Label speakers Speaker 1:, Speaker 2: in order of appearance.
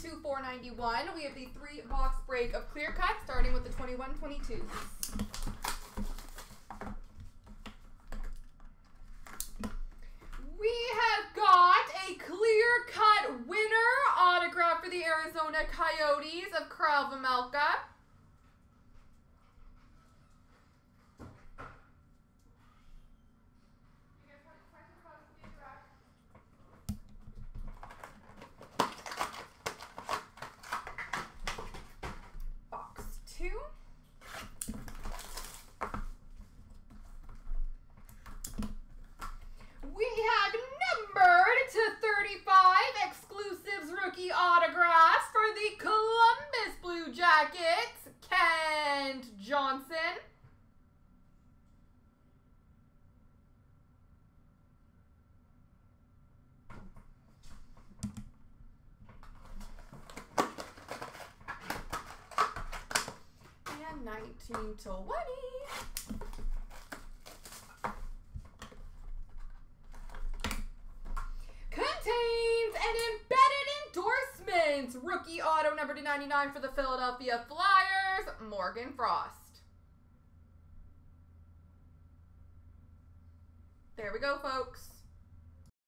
Speaker 1: to 491. We have the 3-box break of clear cut, starting with the 21-22. We have got a clear-cut winner autograph for the Arizona Coyotes of Kyle Vejmelka. Box 2. We have numbered to 35 exclusives rookie autographs for the Columbus Blue Jackets, Kent Johnson. And 19-20. Contains an embedded endorsement. Rookie auto number /99 for the Philadelphia Flyers, Morgan Frost. There we go, folks.